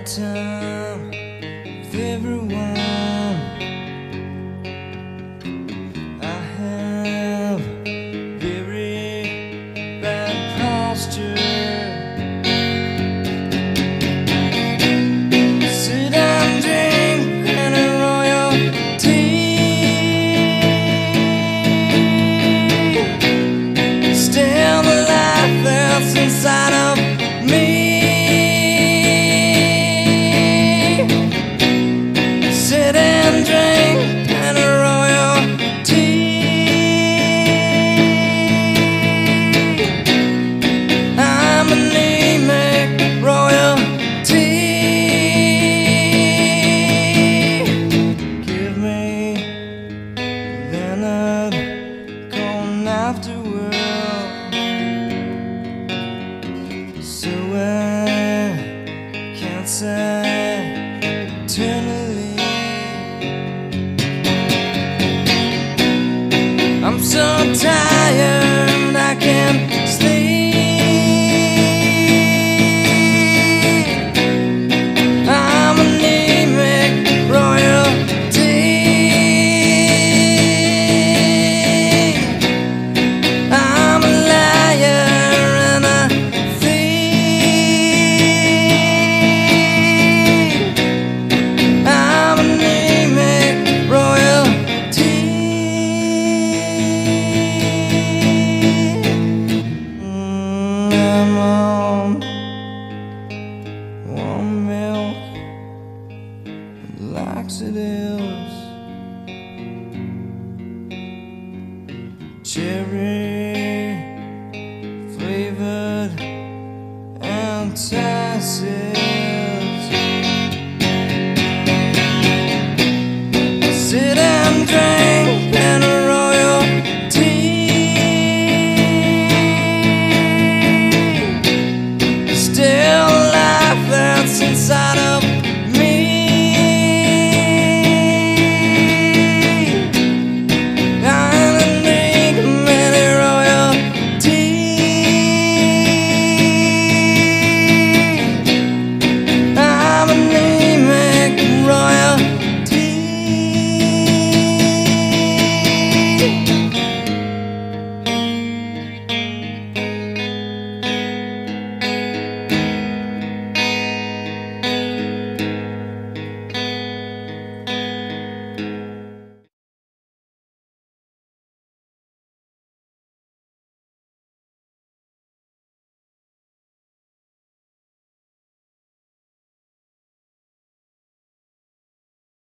hard time with everyone. I have very bad posture. Sit and drink and a royal tea. Still the life that's inside of me. Sit and drink and a royal tea. I'm anemic royalty. Give me Leonard Cohen afterworld, so I can't say eternally. I'm so tired I can't sleep. I'm anemic royalty. I'm a liar and a thief. I'm anemic royalty. I'm on warm milk, laxatives, cherry flavored antacids.